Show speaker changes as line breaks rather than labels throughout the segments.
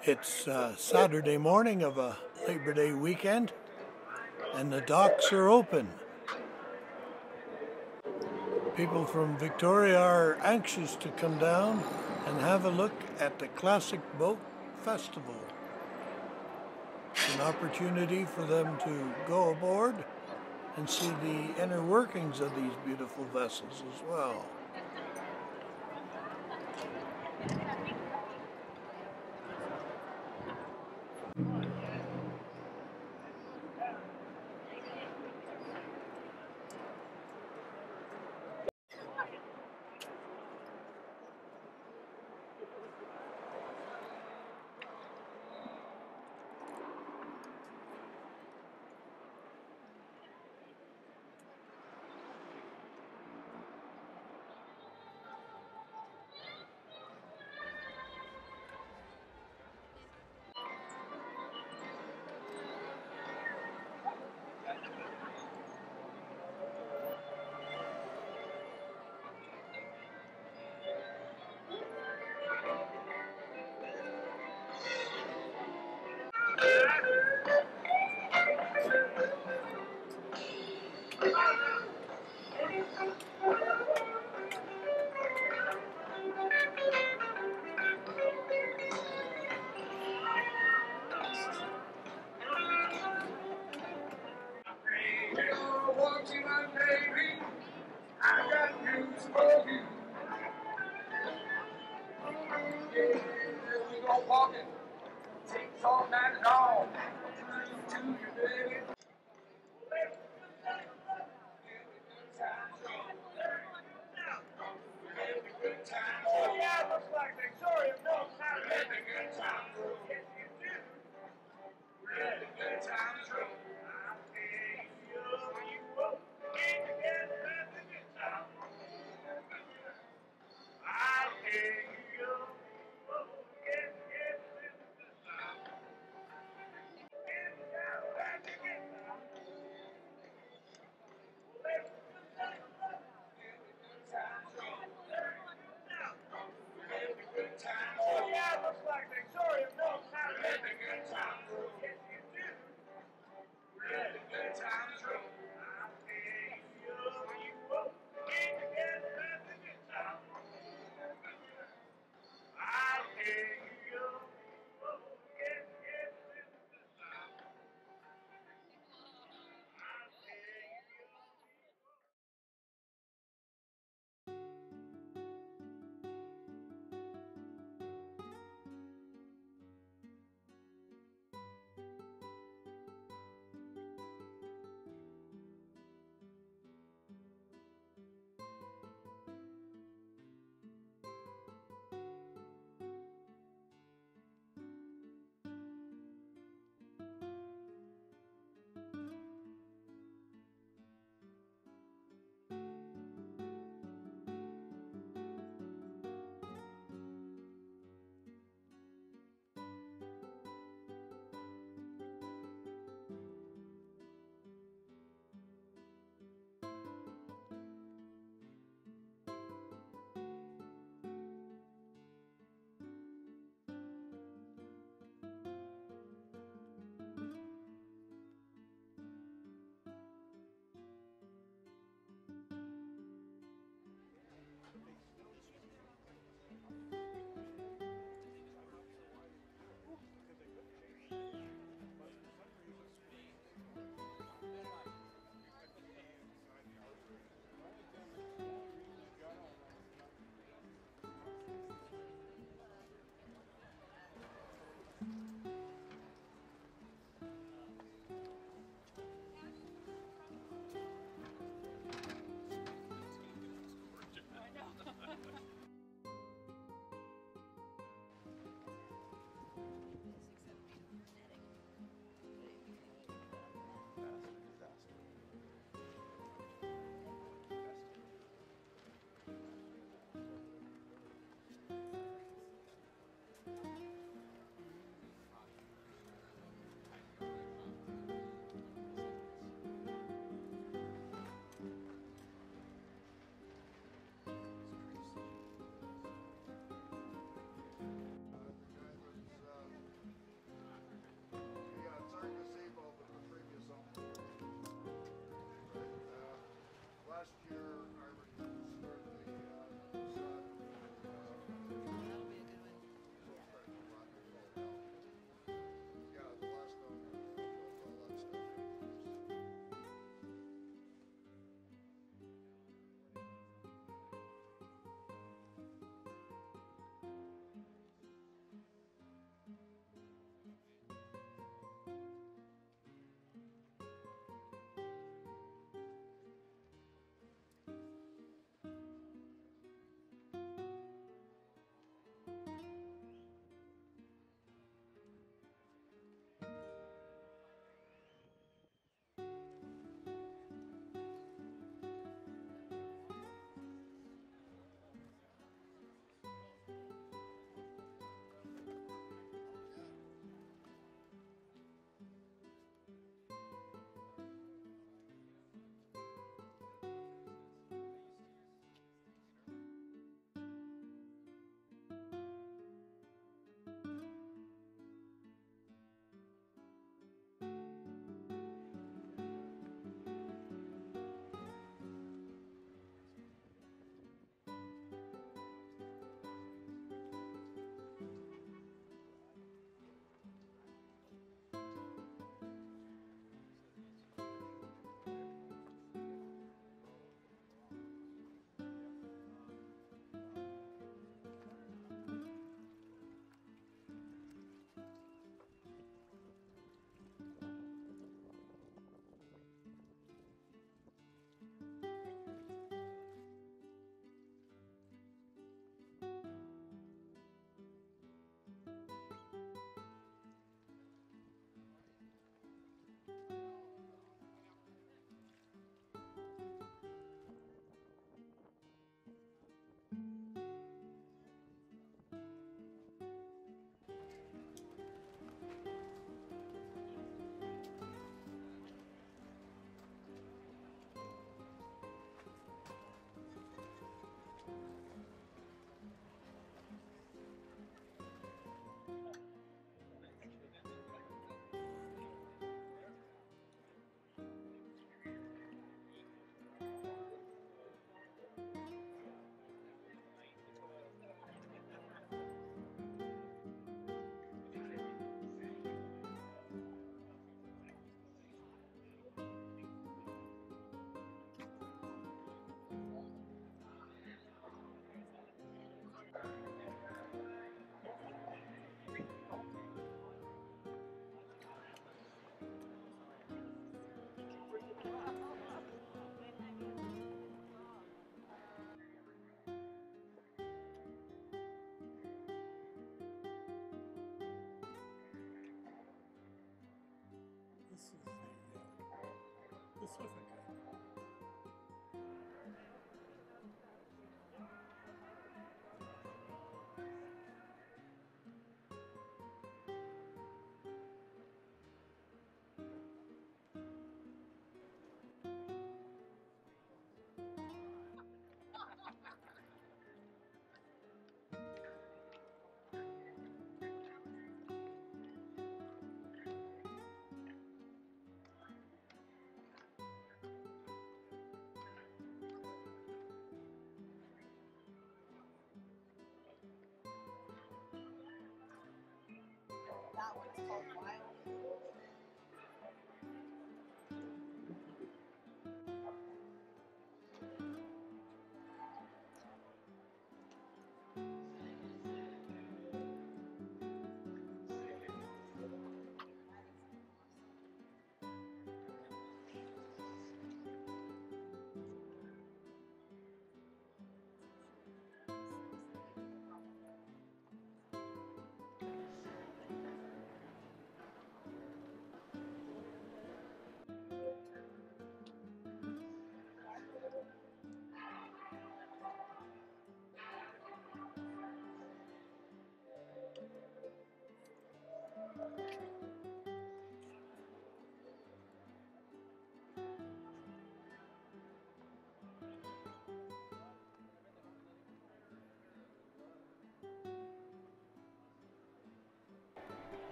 It's Saturday morning of a Labor Day weekend, and the docks are open. People from Victoria are anxious to come down and have a look at the Classic Boat Festival. It's an opportunity for them to go aboard and see the inner workings of these beautiful vessels as well.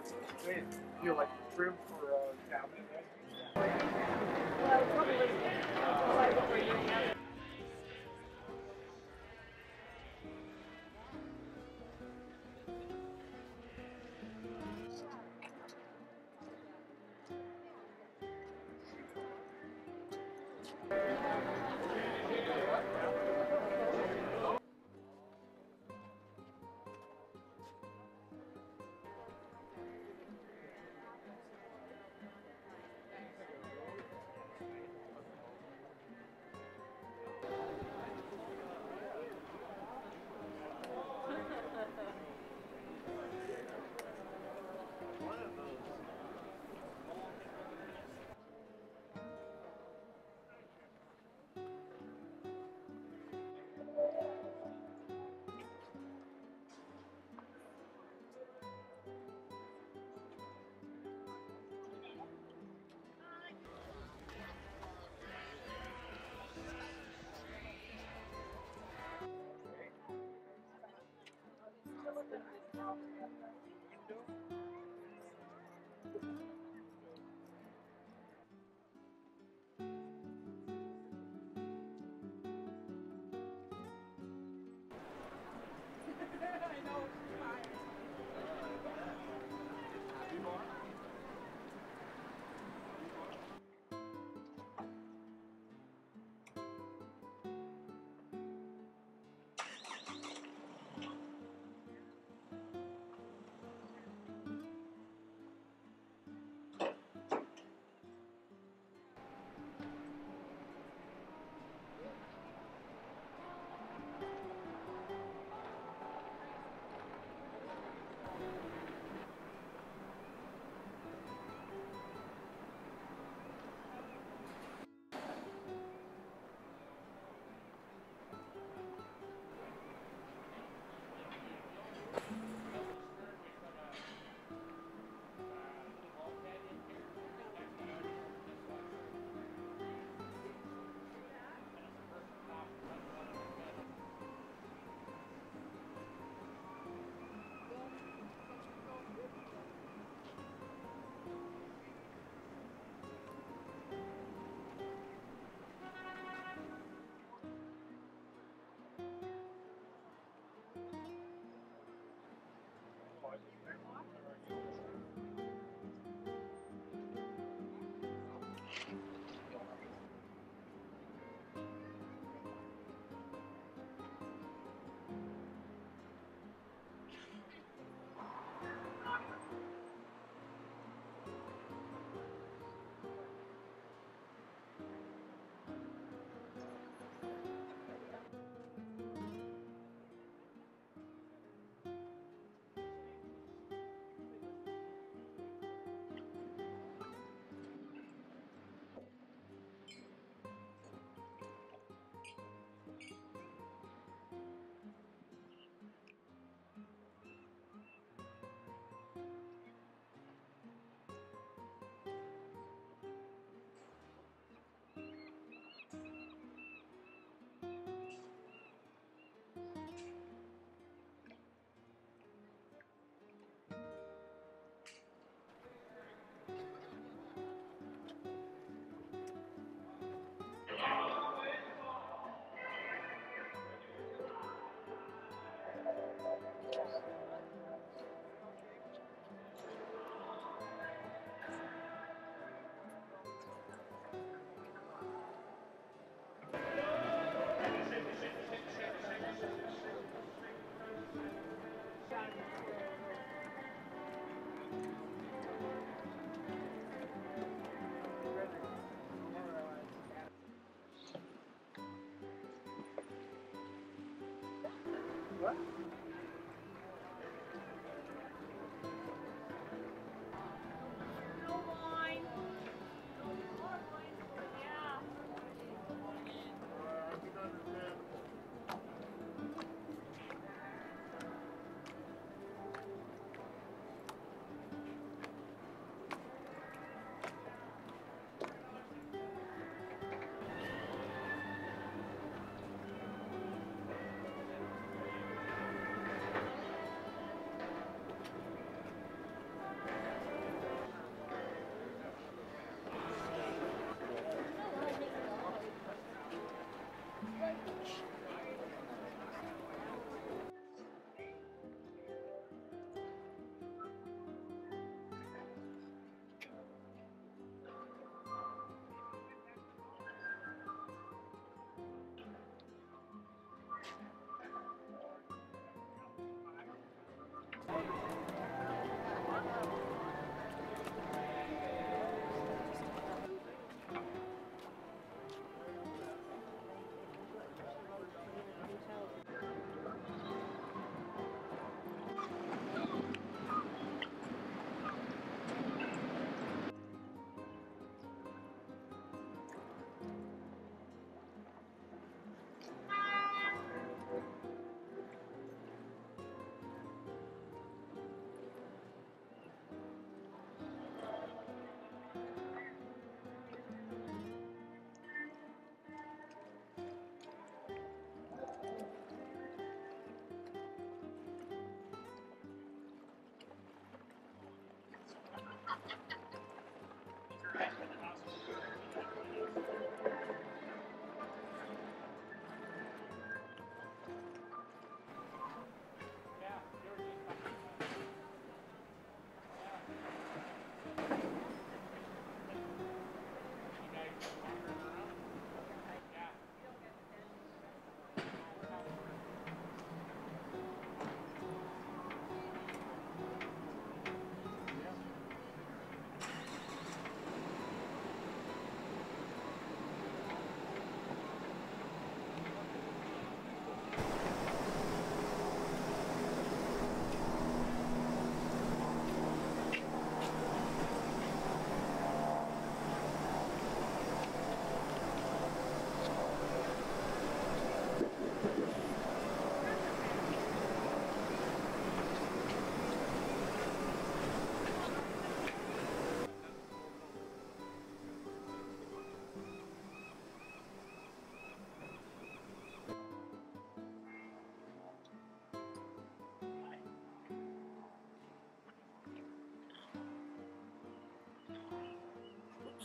Wait, feel like room for cabinet, right?
Well, probably decide what we're doing now.
What?
No wine. More wine. Yeah.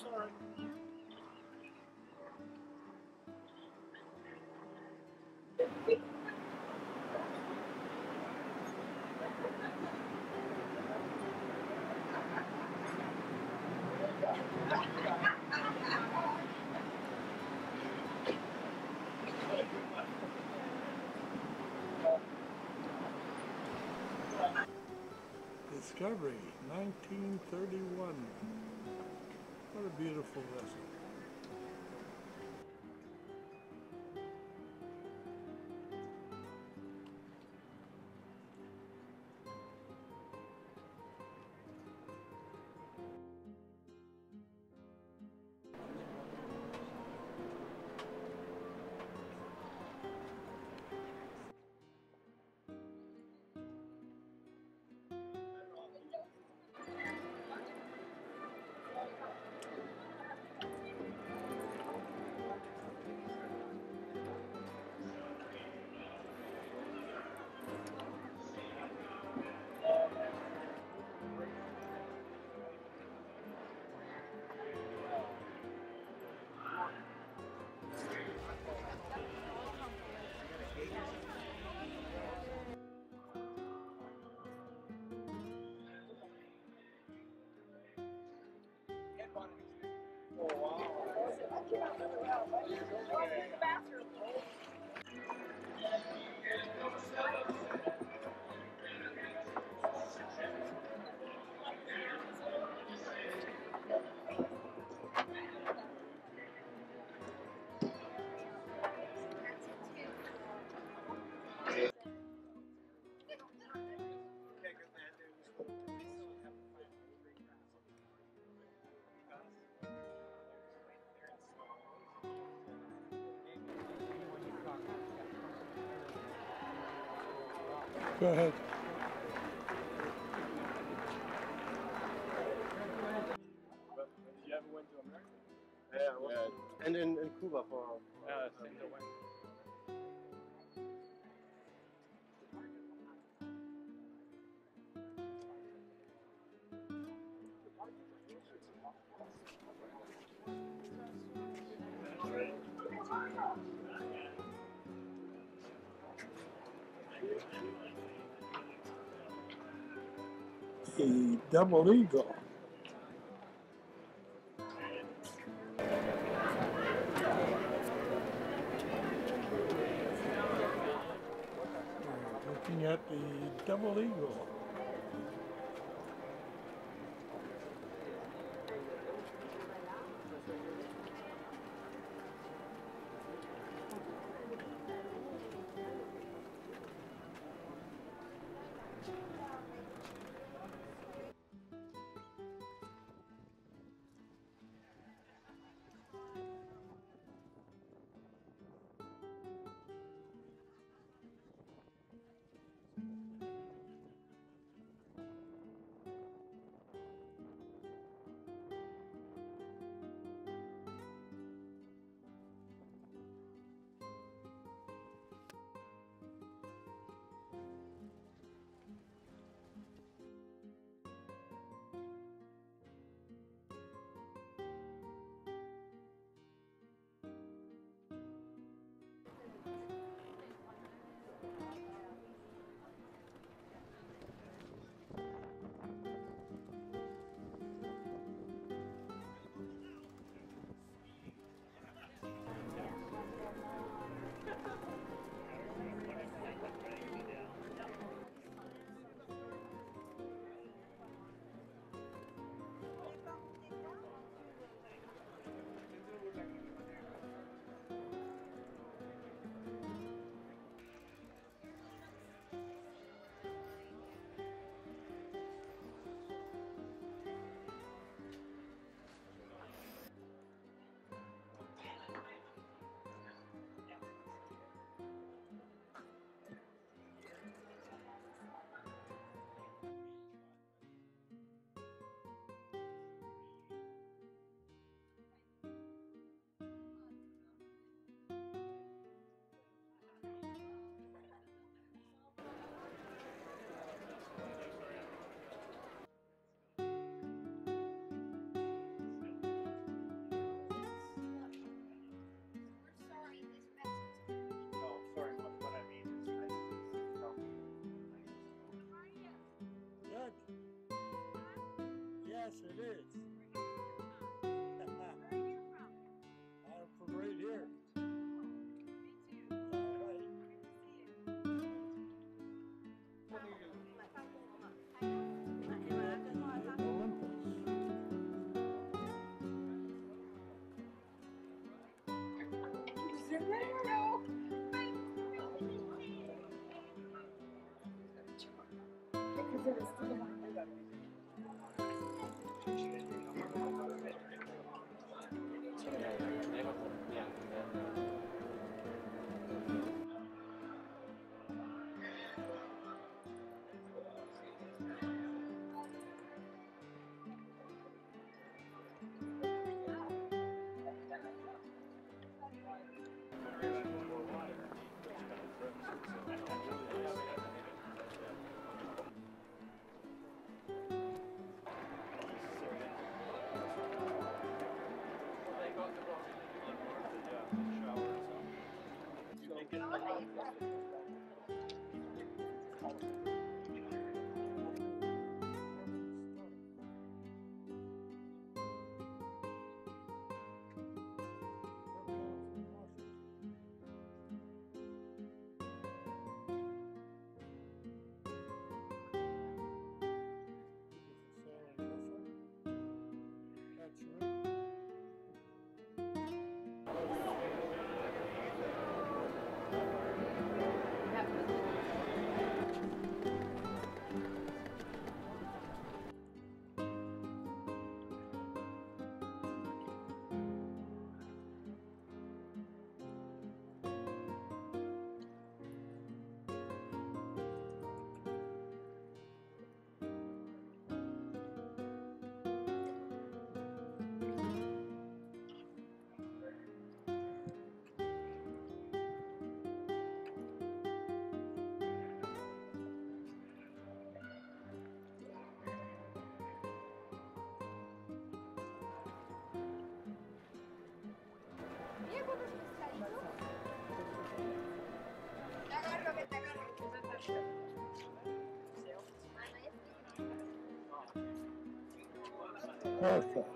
Sorry.
Discovery, 1931. What a beautiful vessel. Go ahead.
But did you ever went to America?
Yeah, well, and in Cuba for
Same to win.
The Double Eagle. We're looking at the Double Eagle. Yes, it is. I'm from right here. Perfect.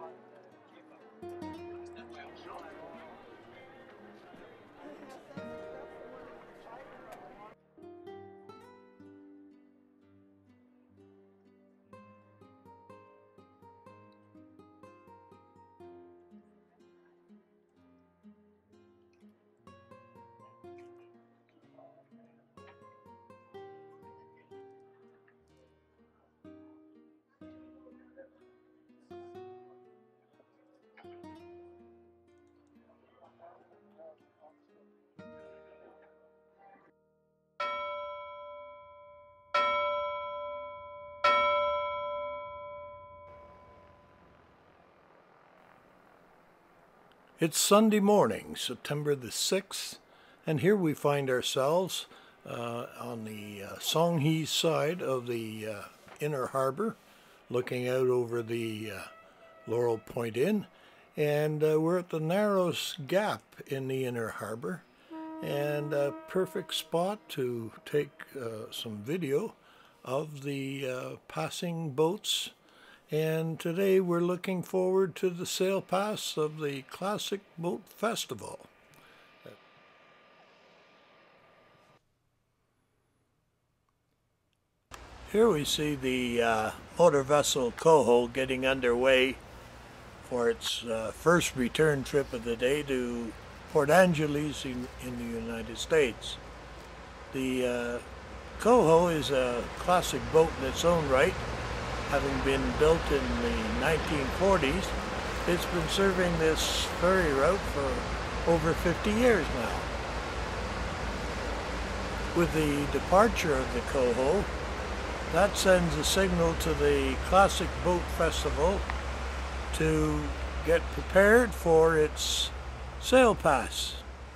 It's Sunday morning, September the 6th, and here we find ourselves on the Songhees side of the Inner Harbor, looking out over the Laurel Point Inn, and we're at the narrowest gap in the Inner Harbor, and a perfect spot to take some video of the passing boats. And today we're looking forward to the sail pass of the Classic Boat Festival. Here we see the motor vessel Coho getting underway for its first return trip of the day to Port Angeles in the United States. The Coho is a classic boat in its own right. Having been built in the 1940s, it's been serving this ferry route for over 50 years now. With the departure of the Coho, that sends a signal to the Classic Boat Festival to get prepared for its sail pass.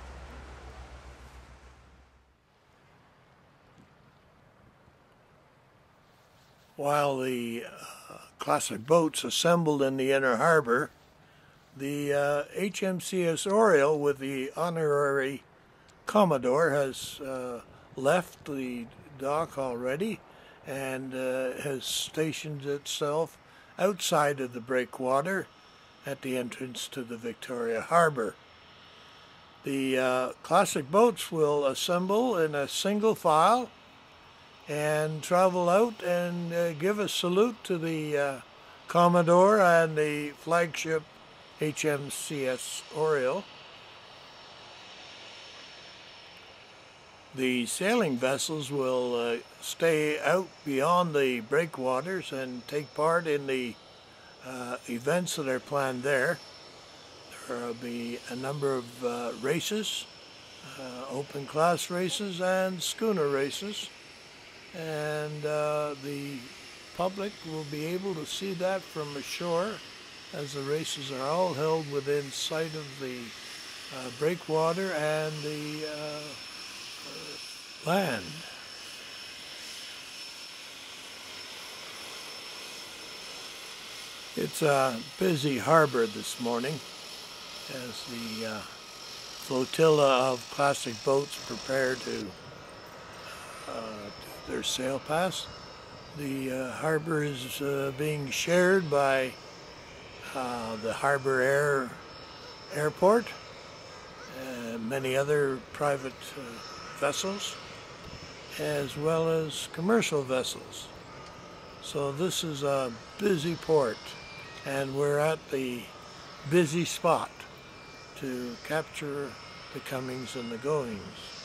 While the classic boats assembled in the Inner Harbor, the HMCS Oriole with the honorary Commodore has left the dock already and has stationed itself outside of the breakwater at the entrance to the Victoria Harbour. The classic boats will assemble in a single file and travel out and give a salute to the Commodore and the flagship HMCS Oriole. The sailing vessels will stay out beyond the breakwaters and take part in the events that are planned there. There will be a number of races, open class races and schooner races, and the public will be able to see that from ashore, as the races are all held within sight of the breakwater and the land. It's a busy harbor this morning as the flotilla of classic boats prepare to do their sail pass. The harbor is being shared by the Harbour Airport and many other private vessels, as well as commercial vessels. So this is a busy port, and we're at the busy spot to capture the comings and the goings.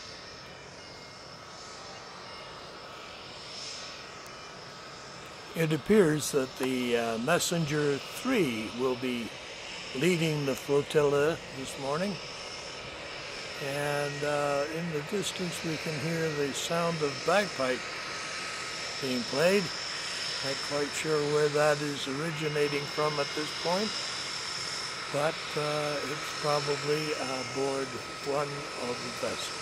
It appears that the Messenger 3 will be leading the flotilla this morning, and in the distance we can hear the sound of bagpipe being played. Not quite sure where that is originating from at this point, but it's probably aboard one of the vessels.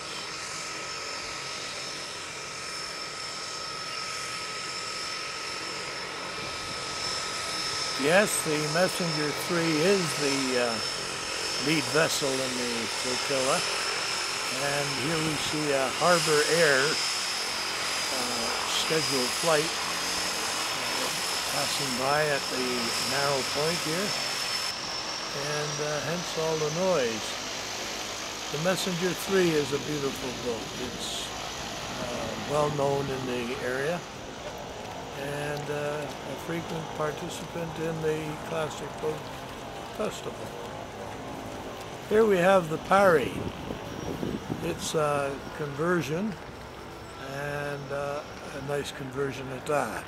Yes, the Messenger 3 is the lead vessel in the flotilla, and here we see a Harbour Air scheduled flight passing by at the narrow point here, and hence all the noise. The Messenger 3 is a beautiful boat. It's well known in the area, and a frequent participant in the Classic Boat Festival. Here we have the Parry. It's a conversion, and a nice conversion at that.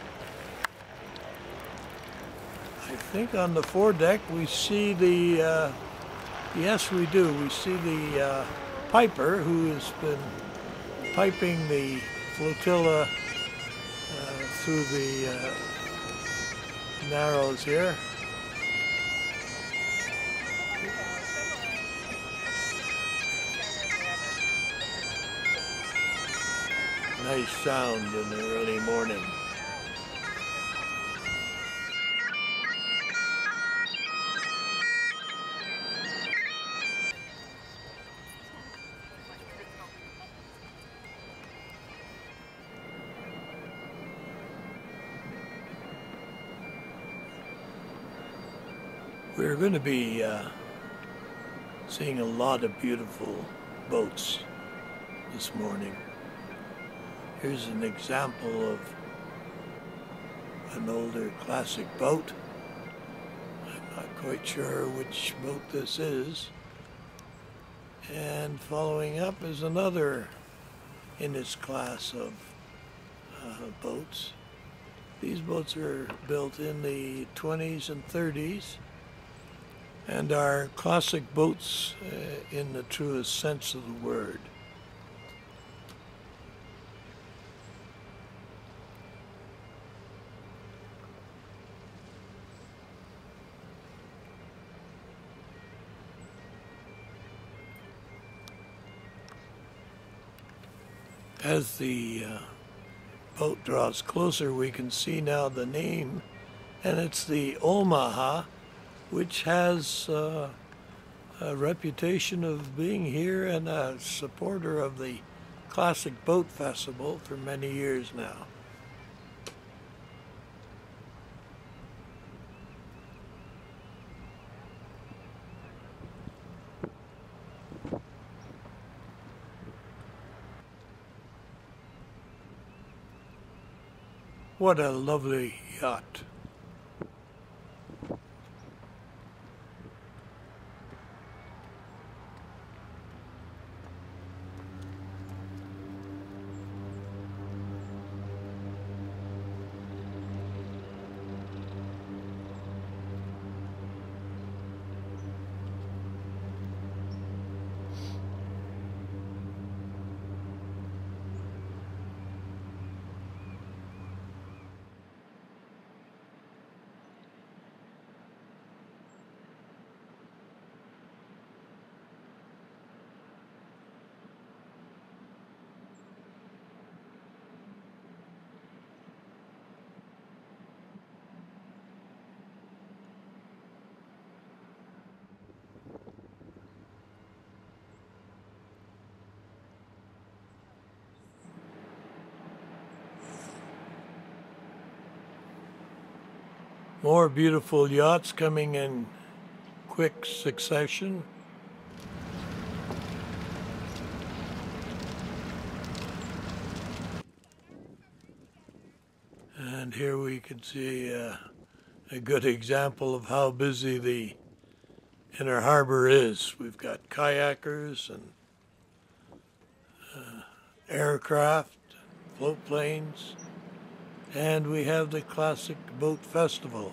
I think on the foredeck we see the, yes we do, we see the piper who has been piping the flotilla through the narrows here. Nice sound in the early morning. We're going to be seeing a lot of beautiful boats this morning. Here's an example of an older classic boat. I'm not quite sure which boat this is. And following up is another in its class of boats. These boats are built in the 20s and 30s and are classic boats in the truest sense of the word. As the boat draws closer, we can see now the name, and it's the Omaha, which has a reputation of being here and a supporter of the Classic Boat Festival for many years now. What a lovely yacht. More beautiful yachts coming in quick succession. And here we can see a good example of how busy the inner harbor is. We've got kayakers and aircraft, float planes, and we have the Classic Boat Festival.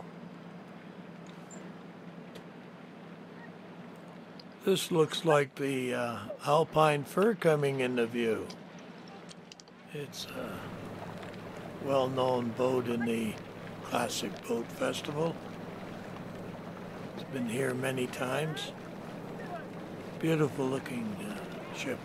This looks like the Alpine Fur coming into view. It's a well-known boat in the Classic Boat Festival. It's been here many times. Beautiful looking ship.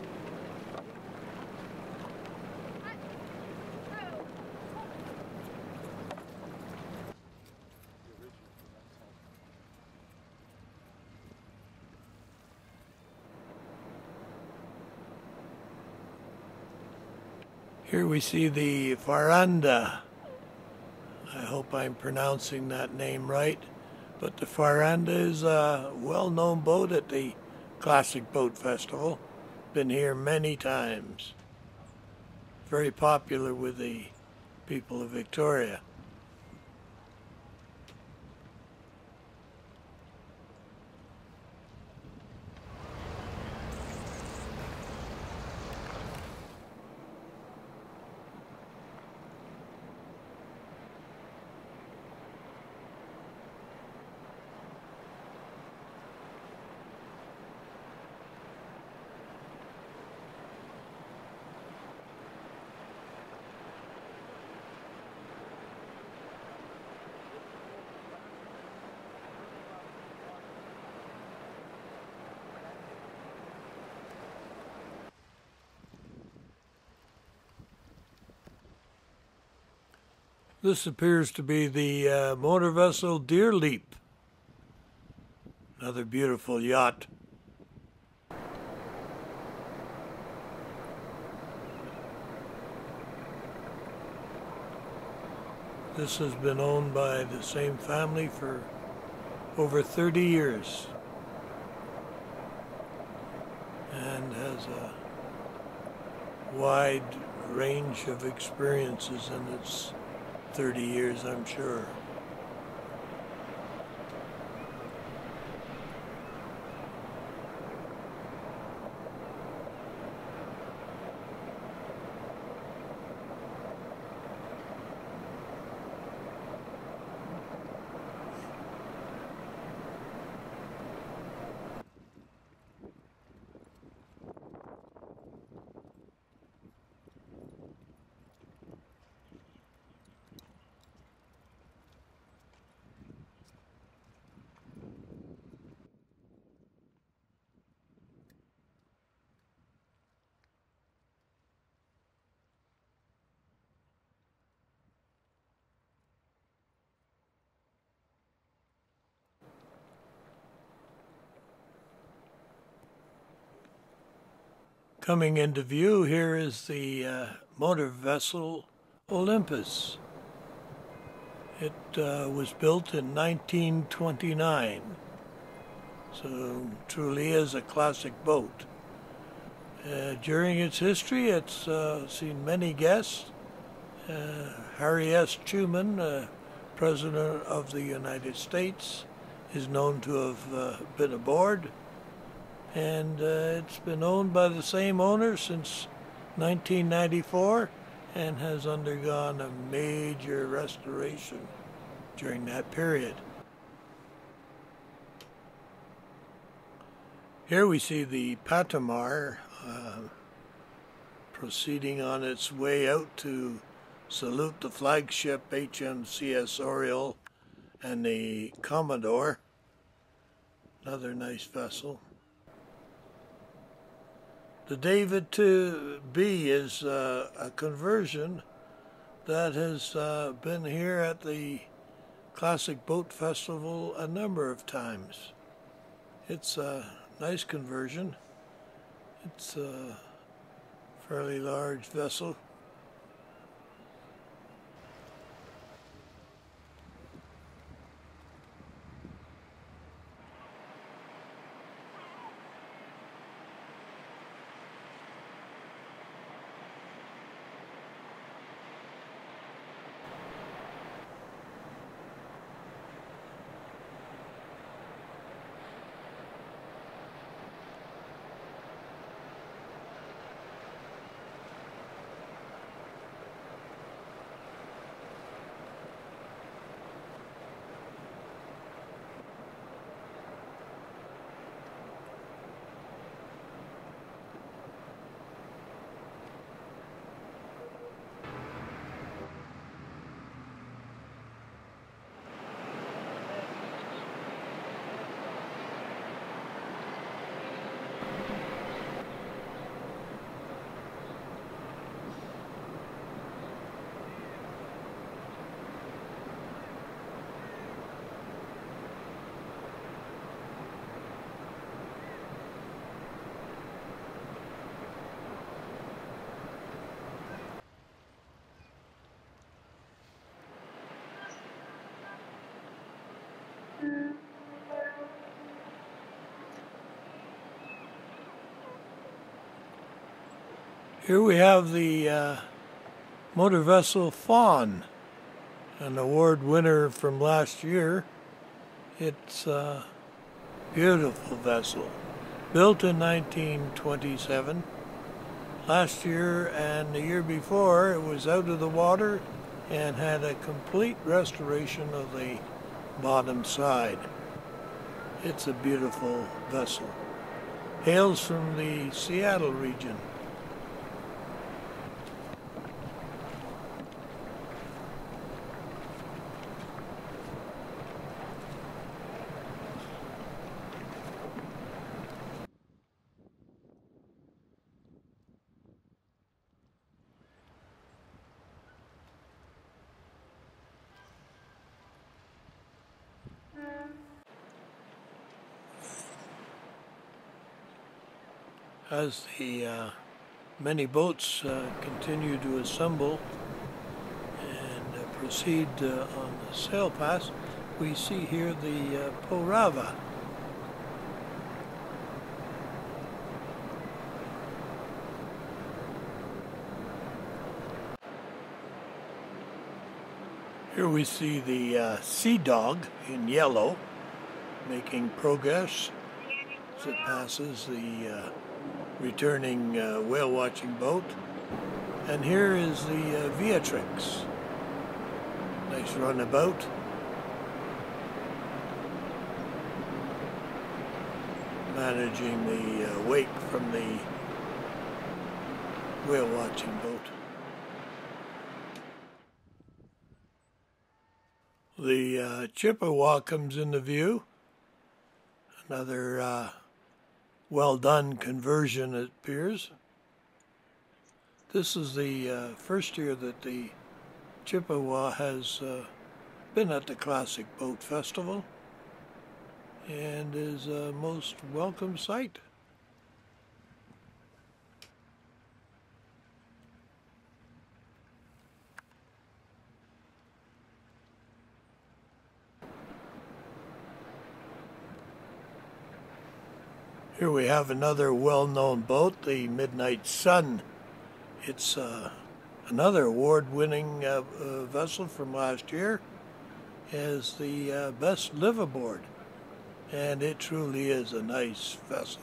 Here we see the Faranda. I hope I'm pronouncing that name right. But the Faranda is a well-known boat at the Classic Boat Festival. Been here many times. Very popular with the people of Victoria. This appears to be the motor vessel Deer Leap. Another beautiful yacht. This has been owned by the same family for over 30 years and has a wide range of experiences in its 30 years, I'm sure. Coming into view here is the motor vessel Olympus. It was built in 1929, so truly is a classic boat. During its history, it's seen many guests Harry S. Truman, President of the United States, is known to have been aboard, and it's been owned by the same owner since 1994 and has undergone a major restoration during that period. Here we see the Patamar proceeding on its way out to salute the flagship HMCS Oriole and the Commodore. Another nice vessel. The David II-B is a conversion that has been here at the Classic Boat Festival a number of times. It's a nice conversion. It's a fairly large vessel. Here we have the motor vessel Fawn, an award winner from last year. It's a beautiful vessel, built in 1927. Last year and the year before, it was out of the water and had a complete restoration of the bottom side. It's a beautiful vessel. Hails from the Seattle region. As the many boats continue to assemble and proceed on the sail pass, we see here the Porava. Here we see the Sea Dog in yellow making progress as it passes the returning whale watching boat. And here is the Beatrix. Nice runabout. Managing the wake from the whale watching boat. The Chippewa comes into view. Another well done conversion, it appears. This is the first year that the Chippewa has been at the Classic Boat Festival and is a most welcome sight. Here we have another well-known boat, the Midnight Sun. It's a Another award-winning vessel from last year is the Best Liveaboard, and it truly is a nice vessel.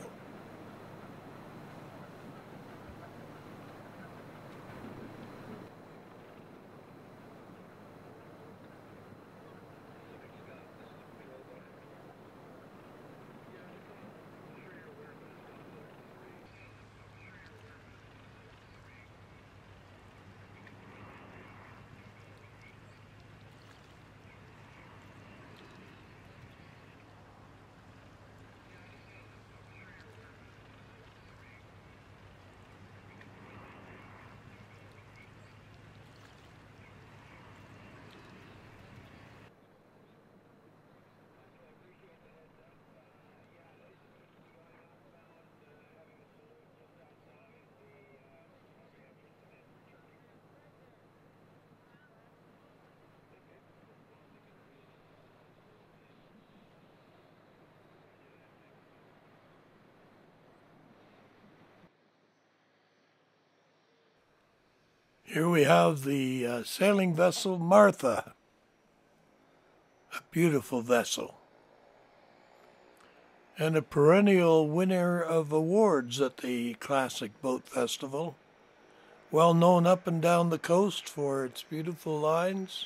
Here we have the sailing vessel Martha, a beautiful vessel, and a perennial winner of awards at the Classic Boat Festival, well known up and down the coast for its beautiful lines.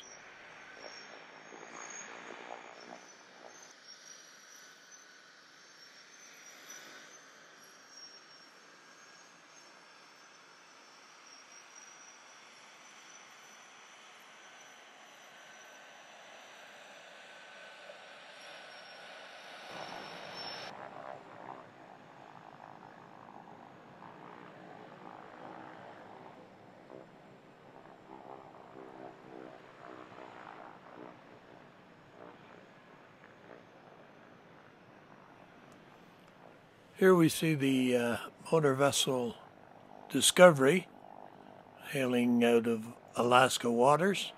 Here we see the motor vessel Discovery hailing out of Alaska waters,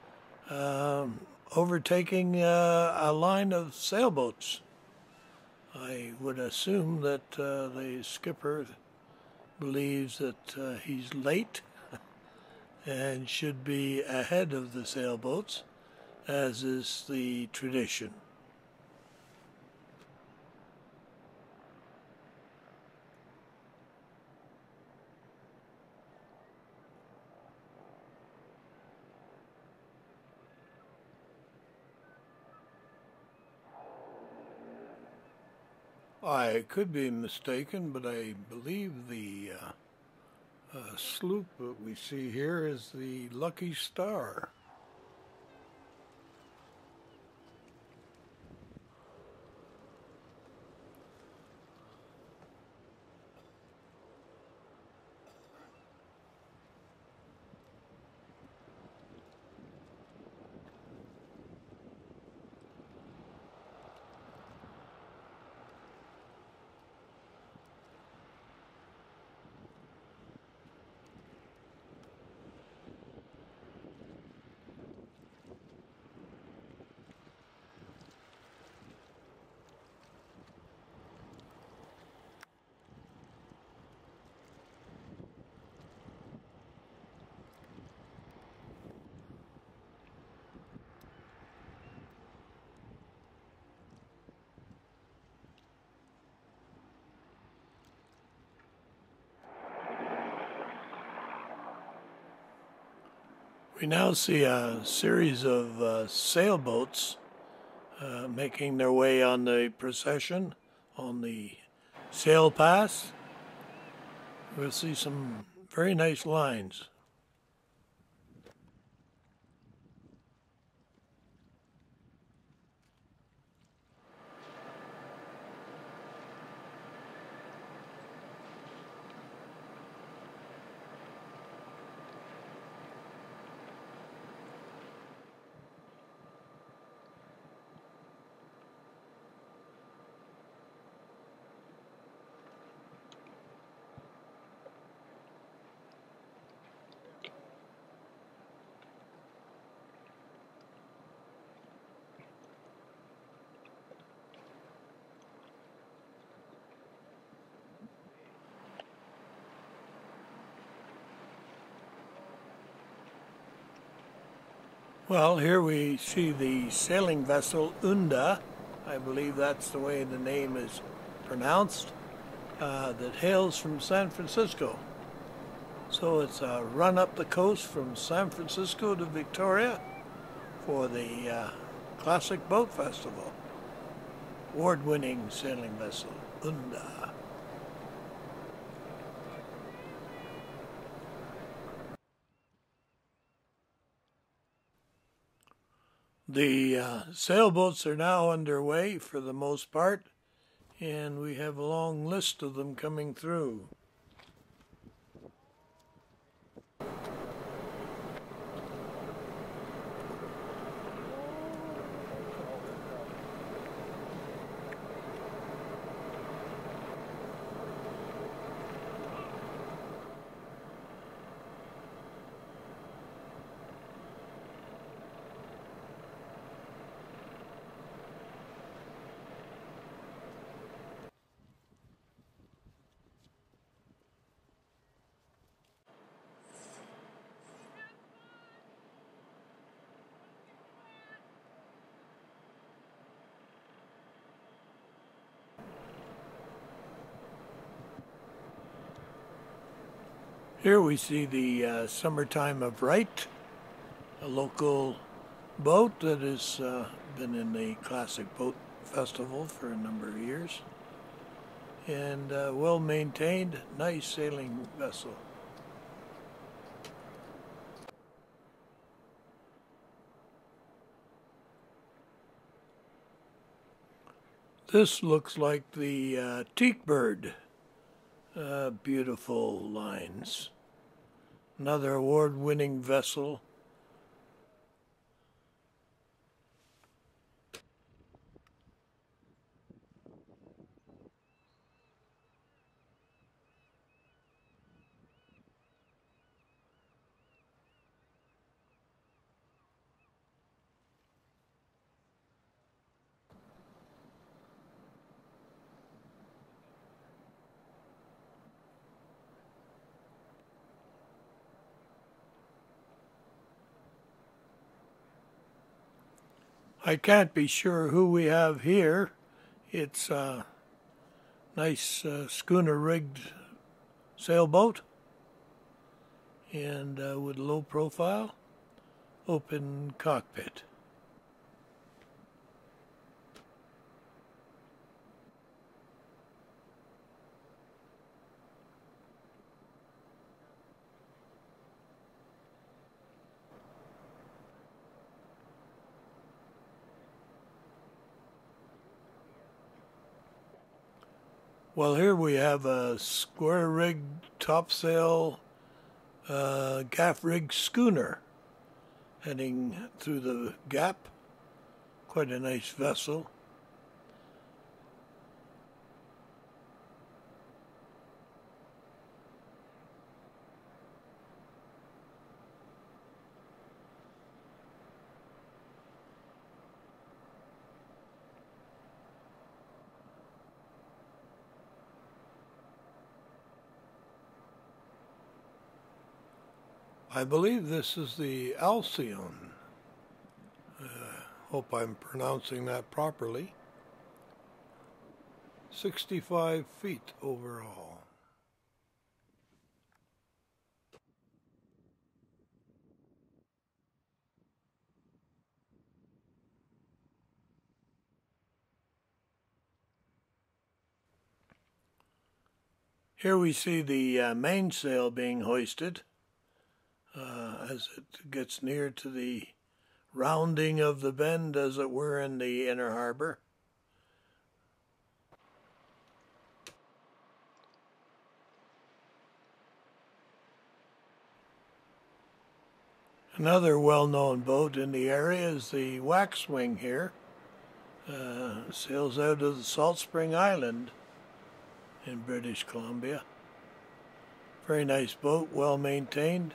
overtaking a line of sailboats. I would assume that the skipper believes that he's late and should be ahead of the sailboats, as is the tradition. I could be mistaken, but I believe the sloop that we see here is the Lucky Star. We now see a series of sailboats making their way on the procession on the sail pass. We'll see some very nice lines. Well, here we see the sailing vessel Unda, I believe that's the way the name is pronounced, that hails from San Francisco. So it's a run up the coast from San Francisco to Victoria for the Classic Boat Festival. Award-winning sailing vessel Unda. The sailboats are now underway for the most part, and we have a long list of them coming through. Here we see the Summertime of Wright, a local boat that has been in the Classic Boat Festival for a number of years, and well-maintained, nice sailing vessel. This looks like the Teak Bird. Beautiful lines. Another award-winning vessel. I can't be sure who we have here. It's a nice schooner-rigged sailboat, and with low profile, open cockpit. Well, here we have a square-rigged topsail gaff-rigged schooner heading through the gap. Quite a nice vessel. I believe this is the Alcyon. Hope I'm pronouncing that properly. 65 feet overall. Here we see the mainsail being hoisted. As it gets near to the rounding of the bend, as it were, in the inner harbor. Another well-known boat in the area is the Waxwing here. Sails out of the Salt Spring Island in British Columbia. Very nice boat, well maintained.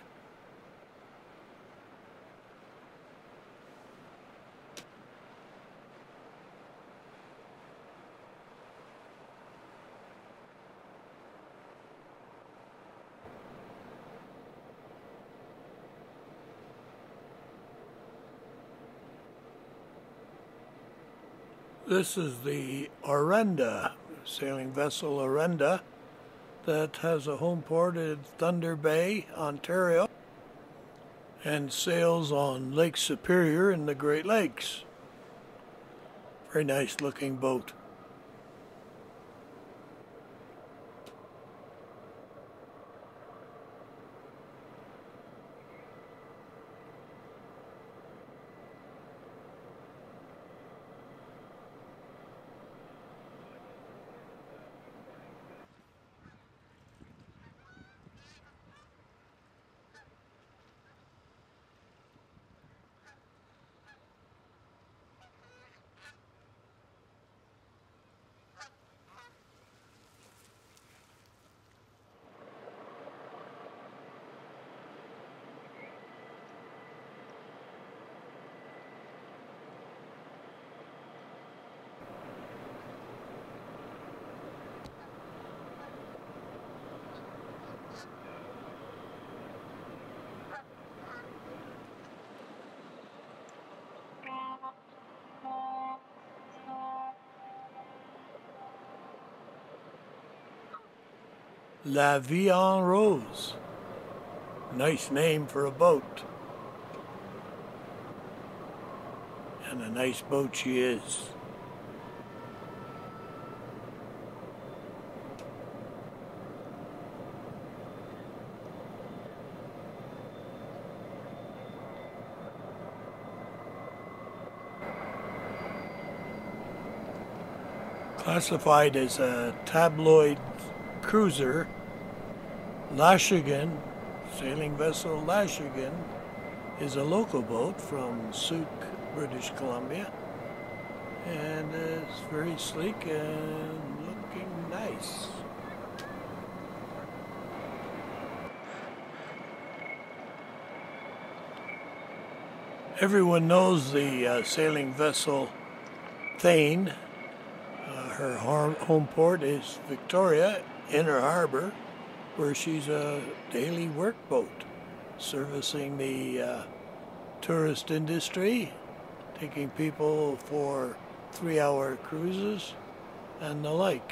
This is the Orenda, sailing vessel Orenda, that has a home port in Thunder Bay, Ontario, and sails on Lake Superior in the Great Lakes. Very nice looking boat. La Vie en Rose. Nice name for a boat. And a nice boat she is. Classified as a tabloid cruiser, Lashigan, sailing vessel Lashigan, is a local boat from Souk, British Columbia, and it's very sleek and looking nice. Everyone knows the sailing vessel Thane. Her home port is Victoria, Inner Harbor, where she's a daily work boat, servicing the tourist industry, taking people for 3-hour cruises and the like.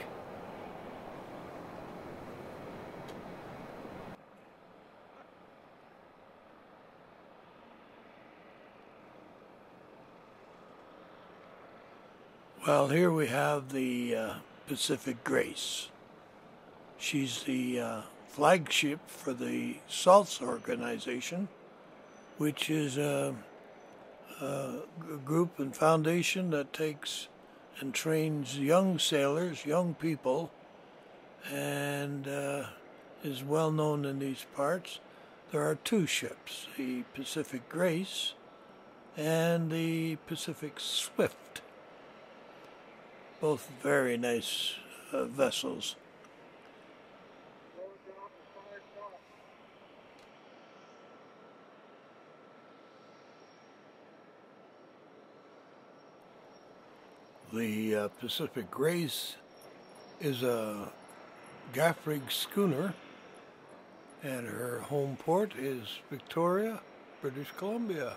Well, here we have the Pacific Grace. She's the flagship for the SALTS organization, which is a group and foundation that takes and trains young sailors, young people, and is well known in these parts. There are 2 ships, the Pacific Grace and the Pacific Swift. Both very nice vessels. The Pacific Grace is a gaff rig schooner, and her home port is Victoria, British Columbia.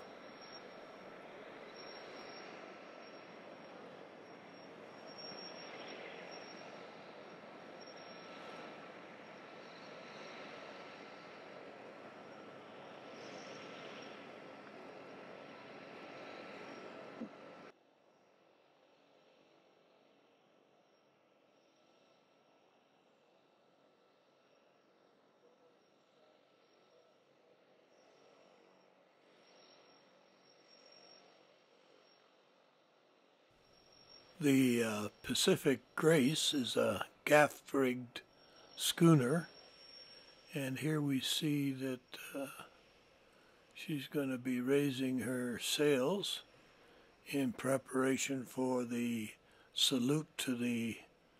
The Pacific Grace is a gaff-rigged schooner, and here we see that she's going to be raising her sails in preparation for the salute to the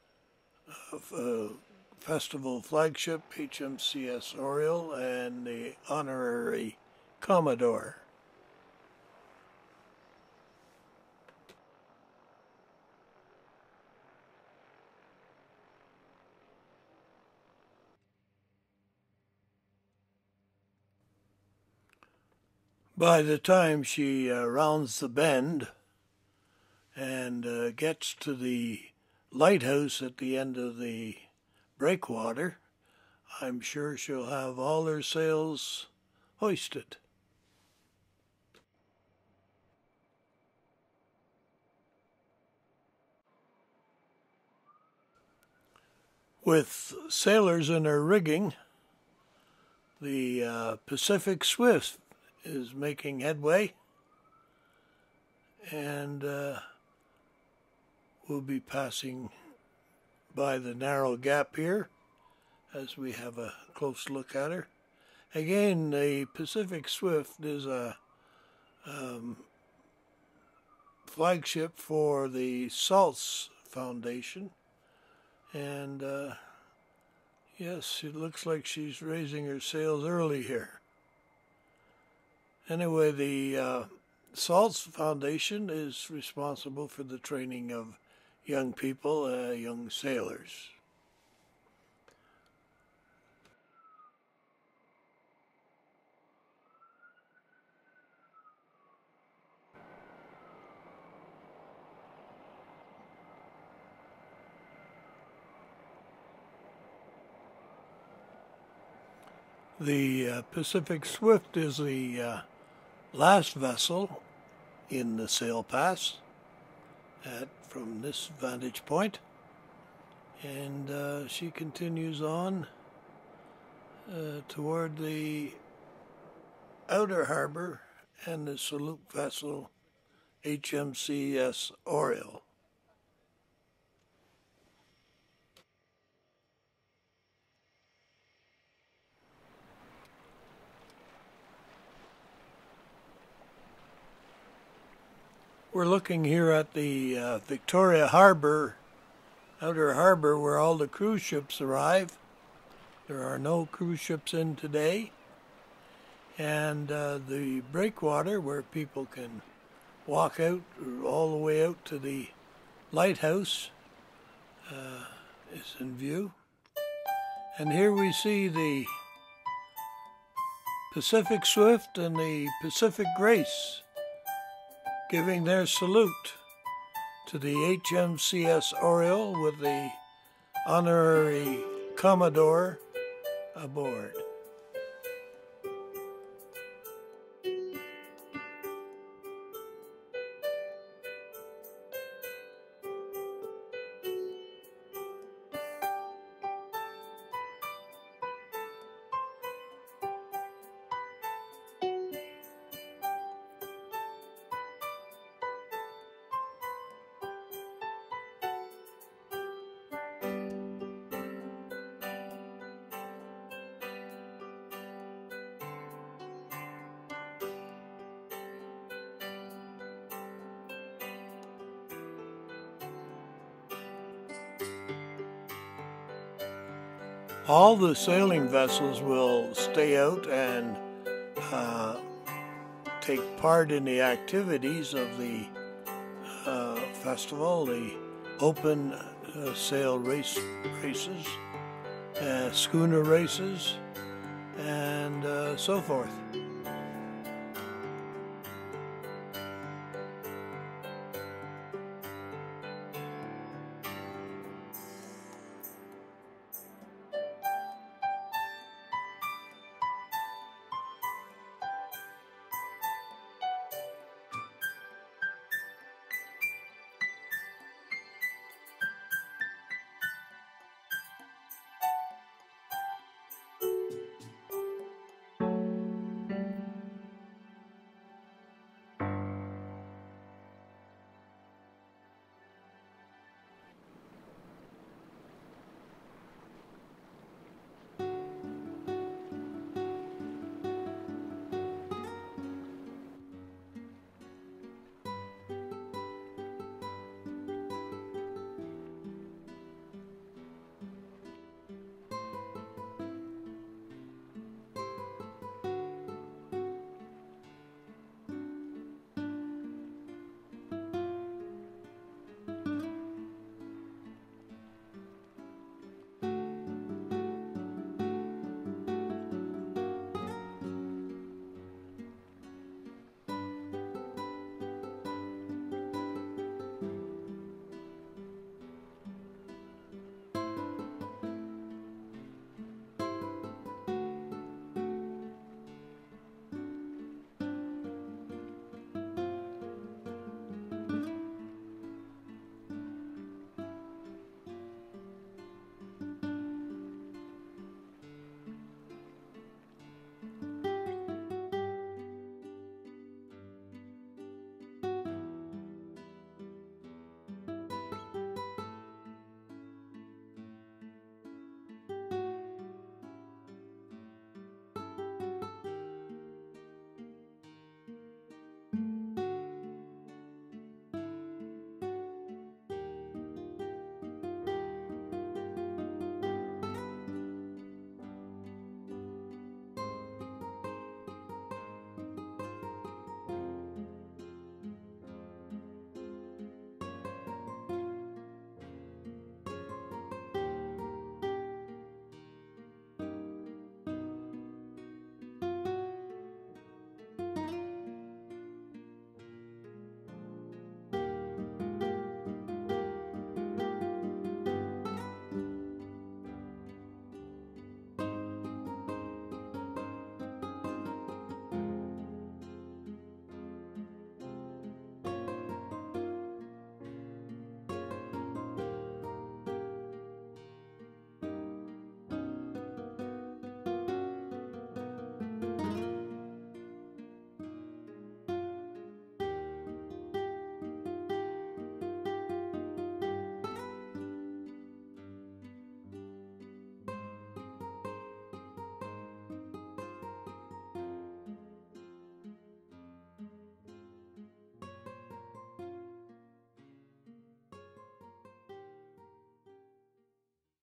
festival flagship HMCS Oriole and the honorary Commodore. By the time she rounds the bend and gets to the lighthouse at the end of the breakwater, I'm sure she'll have all her sails hoisted. With sailors in her rigging, the Pacific Swift is making headway, and we'll be passing by the narrow gap here as we have a close look at her. Again, the Pacific Swift is a flagship for the Salts Foundation, and yes, it looks like she's raising her sails early here. Anyway, the Salts Foundation is responsible for the training of young people, young sailors. The Pacific Swift is the last vessel in the sail pass from this vantage point, and she continues on toward the outer harbor and the salute vessel HMCS Oriole. We're looking here at the Victoria Harbor, outer harbor, where all the cruise ships arrive. There are no cruise ships in today. And the breakwater, where people can walk out all the way out to the lighthouse, is in view. And here we see the Pacific Swift and the Pacific Grace giving their salute to the HMCS Oriole with the honorary Commodore aboard. All the sailing vessels will stay out and take part in the activities of the festival, the open sail races, schooner races, and so forth.